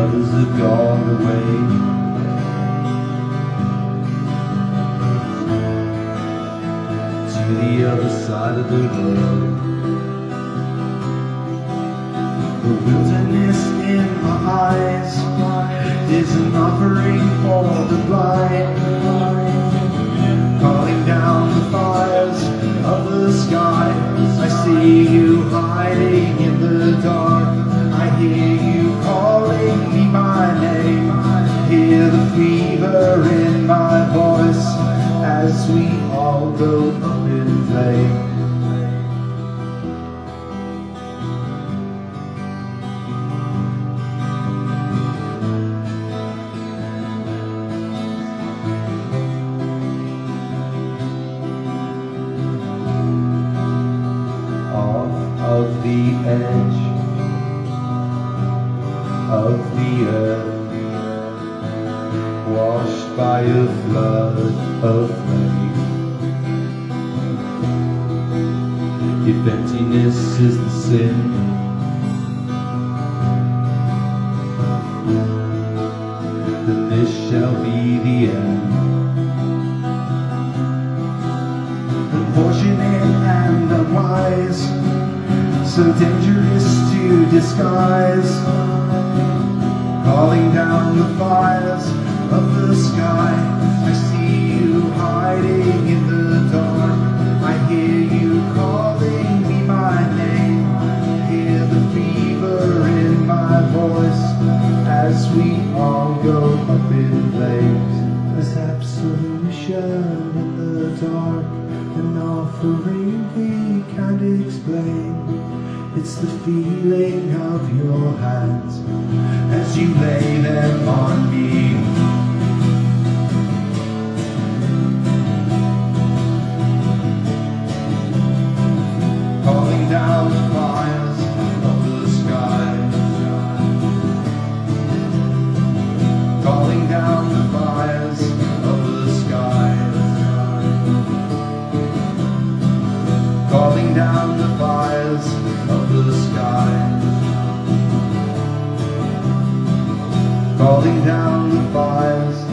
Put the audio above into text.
others have gone away. To the other side of the road. The wilderness in my eyes is an offering for the blind, calling down the fires of the sky. I see you hiding in the dark. I hear you calling me by name. Hear the fever in my voice as we all go up in flame. Of the edge of the earth, washed by a flood of rain. If emptiness is the sin, then this shall be the end. Unfortunate and unwise, so dangerous to disguise, calling down the fires of the sky. I see you hiding in the dark. I hear you calling me by name. Hear the fever in my voice as we all go up in flames. There's absolution in the dark, an offering we can't explain. It's the feeling of your hands as you lay them on me. Calling down the fires of the sky. Calling down the fires of the sky. Calling down the fires of the sky. Calling down the fires